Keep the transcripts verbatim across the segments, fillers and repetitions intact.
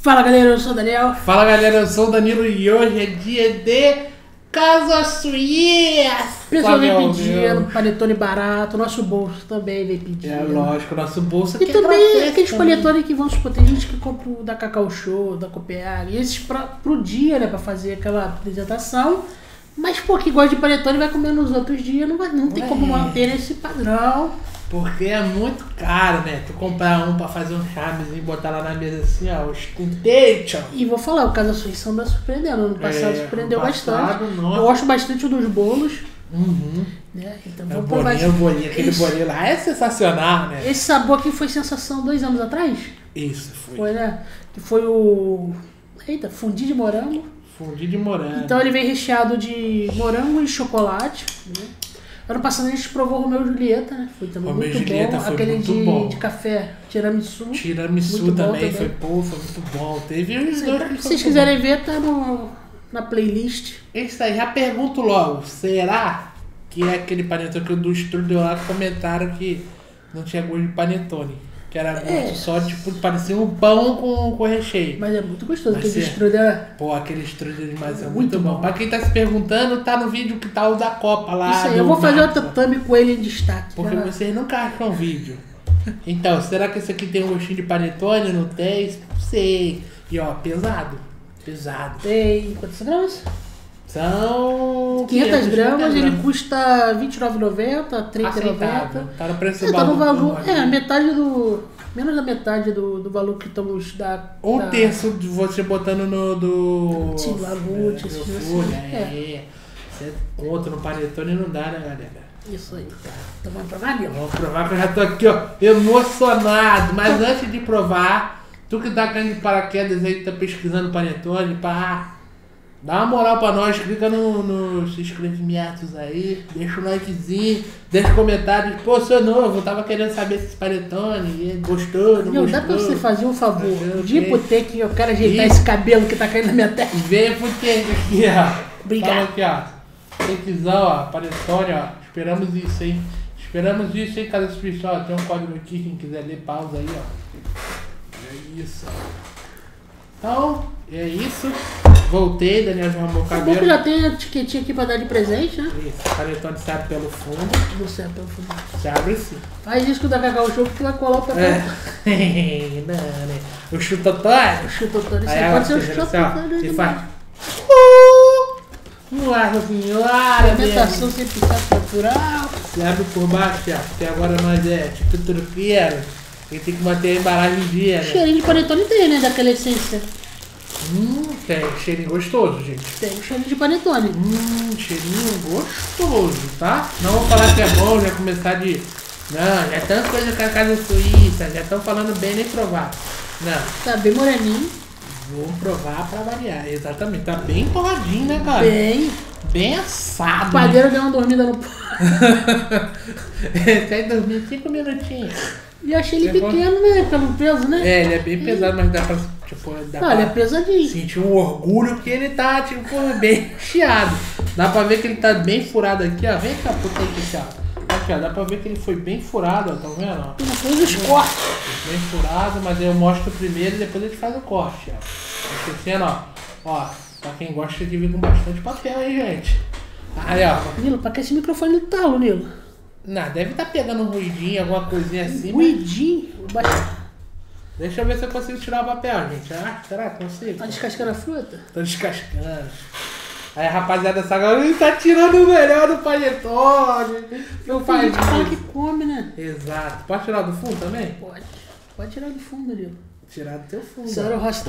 Fala galera, eu sou o Daniel. Fala galera, eu sou o Danilo e hoje é dia de Casa Suíça. Pessoal vem pedindo panetone barato, nosso bolso também vem pedindo. É lógico, nosso bolso E aqui também é aqueles também. panetone que vão supor, tem gente que compra o da Cacau Show, da Copenhague, e esses pra, pro dia, né, pra fazer aquela apresentação. Mas pô, que gosta de panetone vai comer nos outros dias, não, vai, não tem Ué. como manter esse padrão. Porque é muito caro, né? Tu comprar um pra fazer um charmezinho e botar lá na mesa assim, ó, ostentation. E vou falar, o Casa Suíça anda surpreendendo. Ano passado É, surpreendeu ano passado, bastante. nossa. Eu gosto bastante dos bolos. Uhum. Né? Então É o vamos provar bolinho, o bolinho, aquele esse, bolinho lá é sensacional, né? esse sabor aqui foi sensação dois anos atrás. Isso, foi. Foi, né? Que foi o. Eita, fundi de morango. Fundi de morango. Então ele vem recheado de morango e chocolate. Né? Ano passado a gente provou o Romeu e Julieta, né? Foi também Romeu e muito Julieta bom. foi Aquele muito de, bom. de café, tiramisu. Tiramisu Muito bom também, também. foi, pô, foi muito bom. Teve os Se dois que se foi vocês muito quiserem ver, tá no, na playlist. Isso aí, já pergunto logo, será que é aquele panetone que o do estúdio lá comentaram que não tinha gosto de panetone? Que era gosto É. só, tipo, parecia um pão com, com recheio. Mas é muito gostoso, Vai aquele ser. strudel. Pô, aquele estúdio de maçã é Muito muito bom. bom. Pra quem tá se perguntando, tá no vídeo que tá o da Copa lá. Isso aí, do eu vou fazer Marcos, outra thumb com ele em destaque. Porque Já- vocês nunca acham vídeo. Então, será que esse aqui tem um gostinho de panetone? Não tem? Não sei. E ó, pesado. Pesado. Tem quantas gramas? São quinhentas gramas, ele gramas. custa vinte e nove reais e noventa centavos, trinta reais e noventa Aceitável. centavos. Tá no preço É, tá no valor. valor. É, metade do. Menos da metade do, do valor que estamos da. Um da- terço de você botando no do. Sim, Lavute, do esse Food, assim, é. Você conta no panetone não dá, né, galera? Isso aí. Então vamos provar, Nil? Vamos provar que eu já tô aqui, ó, emocionado. Mas antes de provar, tu que tá caindo de paraquedas aí, tá pesquisando panetone, pá. Dá uma moral pra nós, clica no, no se inscrevimentos aí, deixa o likezinho, deixa comentários. Pô, sou novo, tava querendo saber se esse panetone gostou, não Nil, gostou. dá pra você fazer um favor? Eu De ir sei. pro take, eu quero ajeitar Ih. esse cabelo que tá caindo na minha testa. Vem pro tempo aqui, ó. Obrigado. Fala aqui, ó. Takezão, ó. Panetone, ó. Esperamos isso, hein. Esperamos isso, hein, Casa Suíça. Ó, tem um código aqui, quem quiser ler, pausa aí, ó. É isso, ó. Então, é isso. Voltei, Daniel já arrumou o O bom cabelo. que já tem a etiquetinha aqui pra dar de presente, né? Isso, o panetone se abre pelo fundo. Do céu, pelo fundo. Se abre assim. Faz isso com o da Cacau Show que vai colar o papel. É. Não, né? O chutotone. O chutotone, isso Aí, aí ó, pode ser o você assim, ó, chutotone. e faz. Uh! Nossa senhora, Alimentação sem picape natural. Se abre por baixo, ó, porque agora nós é tipo truqueiro. E tem que manter a embalagem em dia, né? Cheirinho de panetone tem, né? Daquela essência. Hum, tem cheirinho gostoso, gente. Tem um cheirinho de panetone. Hum, cheirinho gostoso, tá? Não vou falar que é bom, já começar de... Não, já tanta coisa com a Casa Suíça, já estão falando bem, nem provar. Não, Tá bem moreninho. vou provar pra variar. Exatamente, tá bem torradinho, né, cara? Bem. Bem O assado, né? padeiro deu uma dormida no pó. Até dormir cinco minutinhos. E achei ele É bom. pequeno, né? Pelo peso, né? É, ele é bem pesado, mas dá pra, tipo, dá Não, ele é pra pesadinho. sentir um orgulho que ele tá, tipo, bem chiado. Dá pra ver que ele tá bem furado aqui, ó. Vem cá, puta aí, aqui, ó. Aqui, ó, dá pra ver que ele foi bem furado, ó. Tá vendo, ó? Não fez os cortes. Bem furado, mas eu mostro primeiro e depois a gente faz o corte, ó. Tá esquecendo, ó. Ó, pra quem gosta de vir com bastante papel aí, gente. Aí, ó. Nilo, pra que esse microfone no talo, Nilo? Não, deve tá pegando um ruidinho, alguma coisinha assim, mas... Ruidinho. Ba- Deixa eu ver se eu consigo tirar o papel, gente. Ah, será que consigo? Tá descascando a fruta? Tô descascando. Aí a rapaziada sabe, ele tá tirando o melhor do panetone. Não Tem faz gente que fala que isso. come, né? Exato. Pode tirar do fundo também? Pode. Pode tirar do fundo, Nilo. Tirar do teu fundo. Senhora Rosta.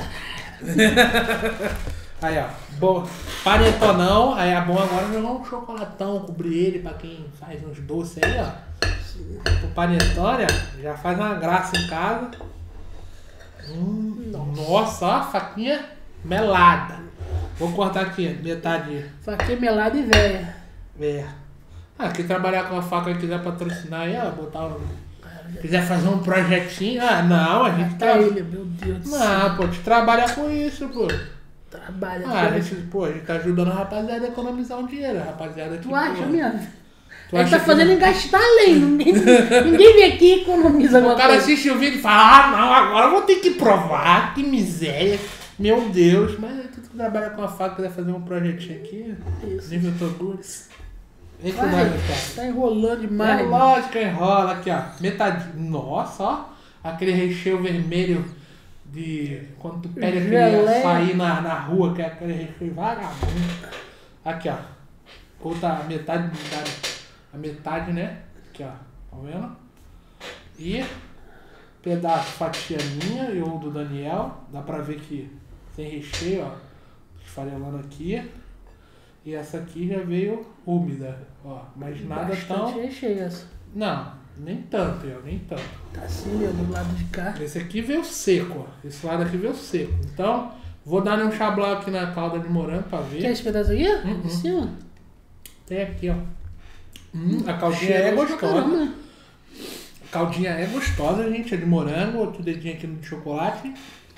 Aí, ó. Bom, panetonão. Aí é bom agora jogar um chocolatão, cobrir ele pra quem faz uns doces aí, ó. O panetone, ó, já faz uma graça em casa. Hum, nossa, ó, faquinha melada. Vou cortar aqui, metade. Faquinha melada e velha. É. Ah, quem trabalhar com a faca e quiser patrocinar aí, ó, botar um. Quiser fazer um projetinho. Ah, não, a gente Tá tá. ele, meu Deus do céu. Não, pô, te trabalha com isso, pô. Trabalha. Ah, a tudo. gente, pô, a gente tá ajudando a rapaziada a economizar um dinheiro, a rapaziada que. Tu acha pô, mesmo? Tu Ele acha tá que fazendo não? em gastar além. Ninguém, ninguém vem aqui e economiza O alguma cara coisa. assiste o vídeo e fala, ah não, agora eu vou ter que provar, que miséria. Meu Deus, mas tu trabalha com a faca, quiser fazer um projetinho aqui, Isso. nível Togures. Vem com Vai, nós, cara. tá enrolando É demais. lógico que enrola aqui, ó. Metade. Nossa, ó. Aquele recheio vermelho de quando tu pega aquele Geleia. açaí na, na rua, que é aquele recheio vagabundo. Aqui, ó. Outra metade, metade. A metade, né? Aqui, ó. Tá vendo? E pedaço, fatia minha e ou do Daniel. Dá pra ver que tem recheio, ó. Esfarelando aqui. E essa aqui já veio úmida, ó. Mas nada Bastante tão... recheio essa. Não, nem tanto, eu, nem tanto. Tá assim, meu, do lado de cá. Esse aqui veio seco, ó. Esse lado aqui veio seco. Então, vou dar um chablau aqui na calda de morango pra ver. Quer esse pedaço aqui? Uhum. Em cima? Tem aqui, ó. Hum, a caldinha é Cheiroso pra caramba, gostosa. né? A caldinha é gostosa, gente. É de morango. Outro dedinho aqui no de chocolate.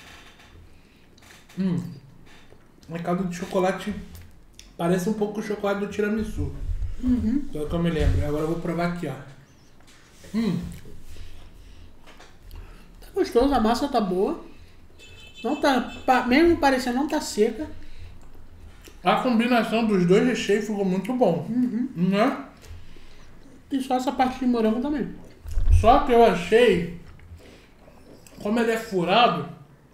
Hum. A calda de chocolate parece um pouco o chocolate do tiramisu. Uhum. Pelo que eu me lembro. Agora eu vou provar aqui, ó. Hum. Tá gostoso, a massa tá boa. Não tá, pa- mesmo parecendo, não tá seca. A combinação dos dois recheios ficou muito bom. Uhum. Né? E só essa parte de morango também. Só que eu achei, como ele é furado,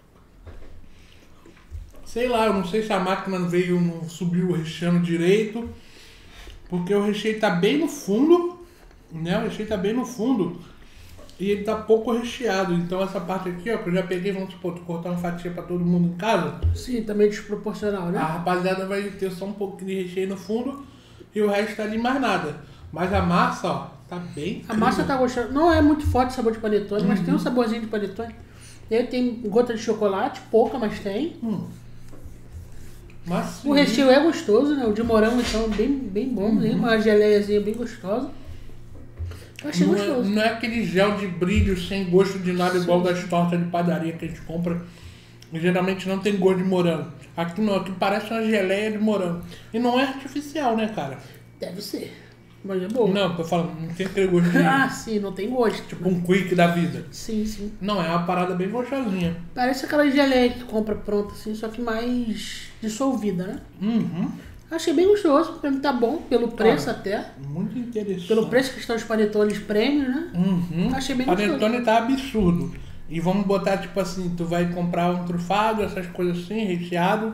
sei lá, eu não sei se a máquina veio, não subiu o recheio direito, porque o recheio tá bem no fundo, né? O recheio tá bem no fundo e ele tá pouco recheado. Então essa parte aqui, ó, que eu já peguei, vamos supor, tu cortar uma fatia pra todo mundo em casa, Sim, também desproporcional, né? a rapaziada vai ter só um pouquinho de recheio no fundo e o resto tá ali mais nada. Mas a massa, ó, tá bem A massa tá gostosa. Não é muito forte o sabor de panetone, mas tem um saborzinho de panetone. E aí tem gota de chocolate, pouca, mas tem. Hum. Mas, O recheio é gostoso, né? O de morango, então, bem, bem bom. Né? Uma geleiazinha bem gostosa. Eu achei Não é, gostoso. não é aquele gel de brilho sem gosto de nada igual das tortas de padaria que a gente compra. E geralmente não tem gosto de morango. Aqui não, aqui parece uma geleia de morango. E não é artificial, né, cara? Deve ser. Mas é bom. Não, tô falando, não tem aquele gosto de Ah, sim, não tem gosto. tipo um quick da vida. Sim, sim. Não, é uma parada bem gostosinha. Parece aquela geleia que compra pronta, assim, só que mais dissolvida, né? Uhum. Achei bem gostoso, pra mim tá bom, pelo preço Cara, até. Muito interessante. Pelo preço que estão os panetones prêmios, né? Uhum. Achei bem Panetone tá absurdo. E vamos botar, tipo assim, tu vai comprar um trufado, essas coisas assim, recheado.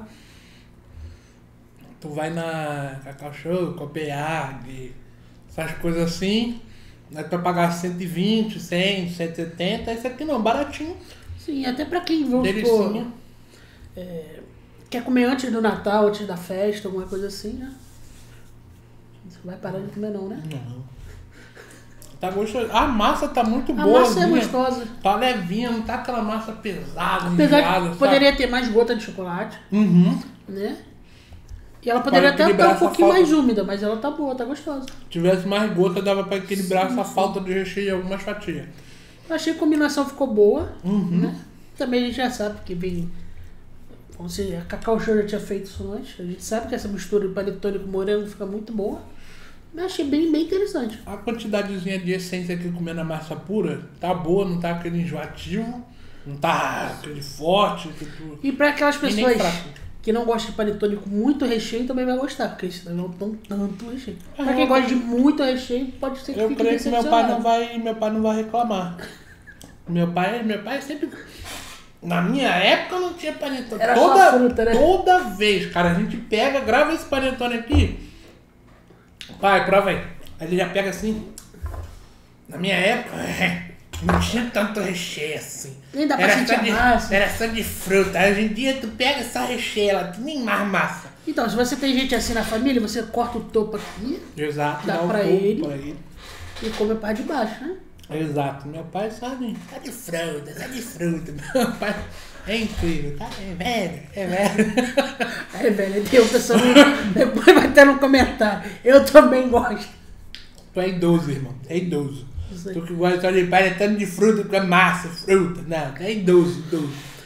Tu vai na Cacau Show, Copenhague, essas coisas assim. Aí tu vai pagar cento e vinte, cem, cento e setenta. Esse aqui não, baratinho. Sim, até pra quem, vamos Delicinha. supor, é, quer comer antes do Natal, antes da festa, alguma coisa assim, né? Você vai parar de comer não, né? Não. Tá gostoso. A massa tá muito A boa. massa é gostosa. Tá levinha, não tá aquela massa pesada, Apesar enjoada, de sabe? poderia ter mais gota de chocolate, Uhum. né? E ela poderia até equilibrar estar um essa pouquinho falta. mais úmida, mas ela tá boa, tá gostosa. Se tivesse mais gota, dava pra equilibrar essa falta de recheio em algumas fatias. Eu achei que a combinação ficou boa, Uhum. né? Também a gente já sabe que vem... Ou seja, a Cacau Show já tinha feito isso antes. A gente sabe que essa mistura de panetone com morango fica muito boa. Mas achei bem, bem interessante. A quantidadezinha de essência que comendo a massa pura tá boa, não tá aquele enjoativo, não tá aquele forte. Que tu... E para aquelas E nem pessoas fraco. que não gostam de panetone com muito recheio, também vai gostar, porque eles não dão tanto recheio. Ah, Pra quem eu gosta de muito recheio, pode ser que Eu fique creio que meu pai não decepcionado. vai, meu pai não vai reclamar. Meu pai, meu pai sempre... Na minha época não tinha panetone. Era toda, só fruta, né? Toda vez, cara, a gente pega, grava esse panetone aqui. Pai, prova aí. Aí ele já pega assim. Na minha época, não tinha tanto recheio assim. Nem dá pra Era sentir só de, a massa. Era só de fruta. Aí hoje em dia tu pega essa recheio, ela tem nem mais massa. Então, se você tem gente assim na família, você corta o topo aqui Exato, Dá dá um pra pouco ele. pra ele. e come a parte de baixo, né? Exato, meu pai sabe, tá de fruta, tá de fruta. Meu pai é incrível, tá? É velho, é velho. Aí, velho, tem o pessoal depois vai ter no comentário. Eu também gosto. Tu é idoso, irmão, é idoso. Isso aí. Tu que gosta de panetone de fruta com massa, fruta. Não, tu é idoso, idoso.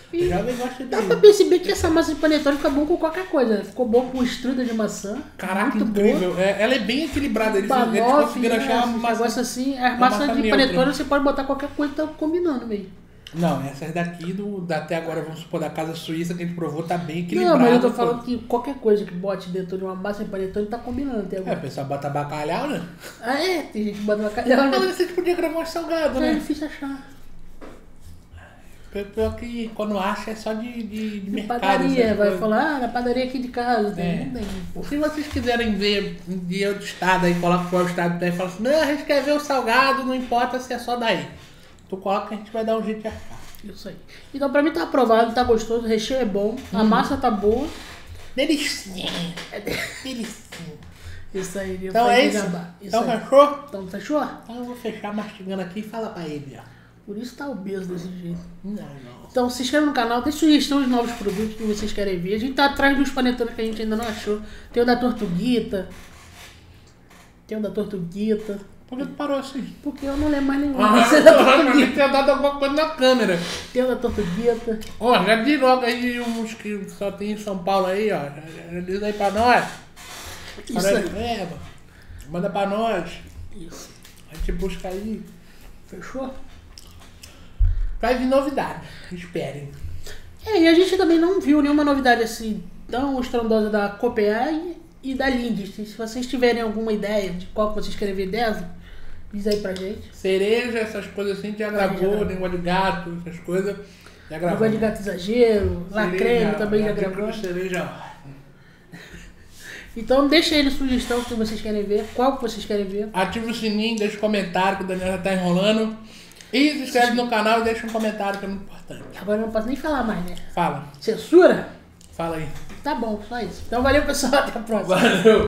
E jovem gosta dá de... pra perceber que essa massa de panetone fica bom com qualquer coisa. Ficou bom com strudel de maçã. Caraca, muito incrível. boa. É, ela é bem equilibrada. Eles, eles Banoffee, conseguiram né, achar uma esse massa... negócio assim. As uma massas massa de neutra. panetone você pode botar qualquer coisa que tá combinando mesmo. Não, essas daqui, do, da, até agora, vamos supor, da casa suíça que a gente provou, tá bem Não, equilibrada. mas eu tô pô. falando que qualquer coisa que bote dentro de uma massa de panetone tá combinando até É, agora. o pessoal bota bacalhau, né? Ah, é? Tem gente que bota bacalhau, Mas né? você podia gravar um salgado, É né? difícil achar. Pior que quando acha é só de, de, de De mercado. padaria, essas vai coisas. falar, ah, na padaria aqui de casa. Tem, É. não tem, pô. Se vocês quiserem ver de outro estado, aí coloca qual estado tem e fala assim, não, a gente quer ver o salgado, não importa se é só daí. Tu coloca que a gente vai dar um jeito de achar. Isso aí. Então pra mim tá aprovado, tá gostoso, o recheio é bom, a massa tá boa. Delicinha. Delicinha. Isso aí, eu Então falei é de isso? gabá. Isso Então aí. fechou? Então fechou? Então eu vou fechar mastigando aqui e fala pra ele, ó. Por isso tá obeso desse jeito. Não, não. Então se inscreva no canal, tem sugestões de novos produtos que vocês querem ver. A gente tá atrás dos panetones que a gente ainda não achou. Tem o da Tortuguita. Tem o da Tortuguita. Por que tu parou assim? Porque eu não lembro mais nenhum. Ah, Esse é da eu Tortuguita. tinha dado alguma coisa na câmera. Tem o da Tortuguita. Ó, já diz logo aí uns que só tem em São Paulo aí, ó. Já, já diz aí pra nós. Isso Para aí. de verba. Manda pra nós. Isso. A gente busca aí. Fechou? Vai vir novidade. Esperem. É, e a gente também não viu nenhuma novidade assim tão estrondosa da Copenhague e da Lindt. Se vocês tiverem alguma ideia de qual que vocês querem ver dessa, diz aí pra gente. Cereja, essas coisas assim, já gravou. Língua de gato, essas coisas. Já gravou. Água de gato exagero, lacreme também já gravou. Cereja. Então deixa aí na sugestão o que vocês querem ver, qual que vocês querem ver. Ativa o sininho, deixa o comentário que o Daniel já tá enrolando. E se inscreve no canal e deixa um comentário que é muito importante. Agora eu não posso nem falar mais, né? Fala. Censura? Fala aí. Tá bom, só isso. Então valeu pessoal, até a próxima. Valeu.